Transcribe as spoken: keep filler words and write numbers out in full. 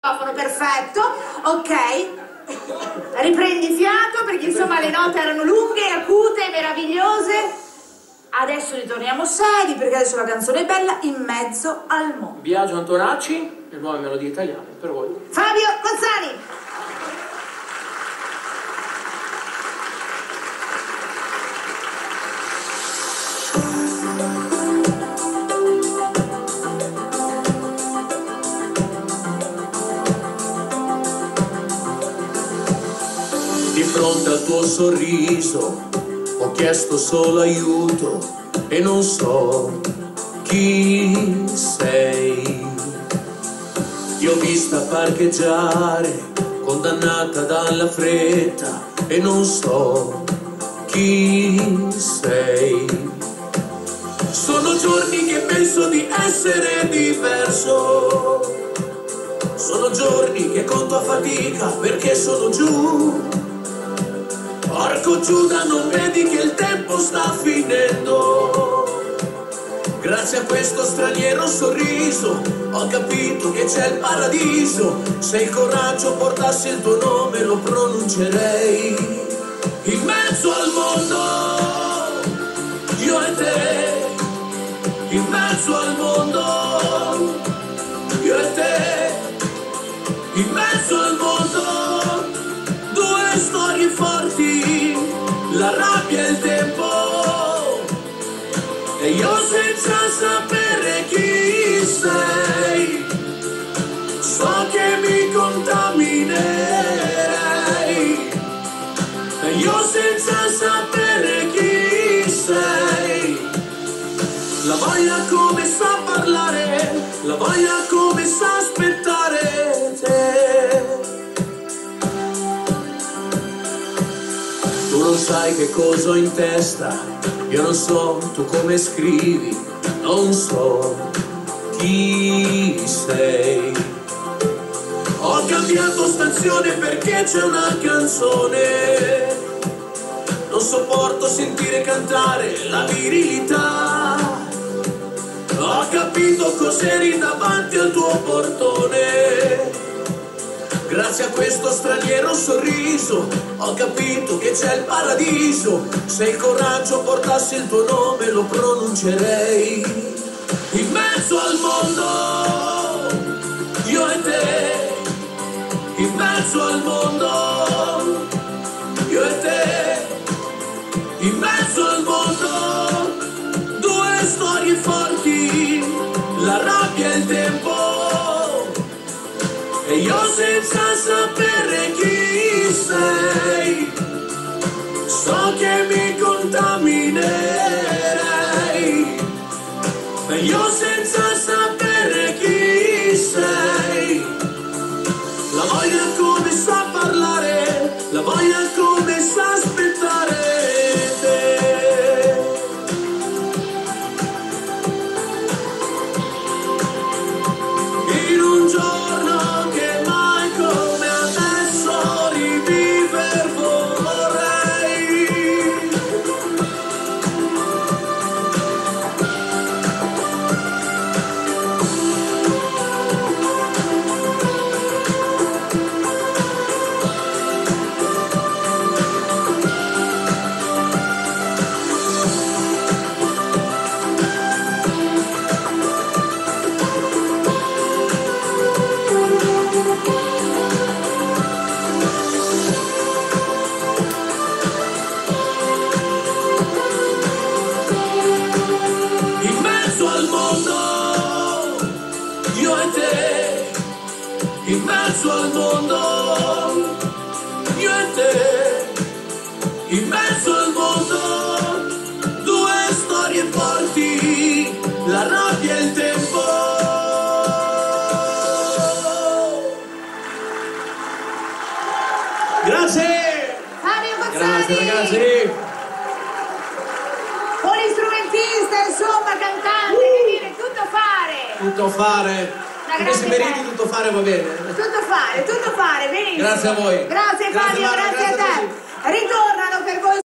Perfetto, ok. Riprendi fiato perché insomma le note erano lunghe, acute, meravigliose. Adesso ritorniamo seri perché adesso la canzone è bella, In mezzo al mondo. Biagio Antonacci, le nuove melodie italiane per voi. Fabio Cozzani. Di fronte al tuo sorriso ho chiesto solo aiuto e non so chi sei. Ti ho vista parcheggiare, condannata dalla fretta e non so chi sei. Sono giorni che penso di essere diverso, sono giorni che conto a fatica perché sono giù. Porco Giuda, non vedi che il tempo sta finendo? Grazie a questo straniero sorriso ho capito che c'è il paradiso. Se il coraggio portasse il tuo nome lo pronuncerei. In mezzo al mondo, io e te. In mezzo al mondo, io e te. In mezzo al mondo, due storie forti, la rabbia e il tempo, e io senza sapere chi sei, so che mi contaminerei, e io senza sapere chi sei, la voglia come sa parlare, la voglia come sa aspettare te. Tu non sai che cosa ho in testa, io non so tu come scrivi, non so chi sei. Ho cambiato stazione perché c'è una canzone, non sopporto sentire cantare la virilità. Ho capito cos'eri davanti al tuo portone. Grazie a questo straniero sorriso ho capito che c'è il paradiso. Se il coraggio portasse il tuo nome lo pronuncerei. In mezzo al mondo, io e te. In mezzo al mondo, io e te. In mezzo al mondo, due storie forti, la rabbia e il tempo, e io senza sapere chi sei, so che mi contaminerei, e io senza sapere chi sei, la voglia come sa parlare, la voglia come sa aspettare te. In un giorno che mai come adesso riviver vorrei. In mezzo al mondo, io e te. In mezzo al mondo, io e te. In mezzo al mondo, due storie forti, la rabbia e il tempo. Grazie! Fabio Cozzani. Grazie ragazzi! Polistrumentista, insomma, cantante, che dire, tutto fare. Tutto fare. Anche se meriti tutto fare va bene. Tutto fare, tutto fare, benissimo. Grazie a voi. Grazie Fabio, Grazie, Mara, grazie, grazie a te. a tutti. Ritornano per voi.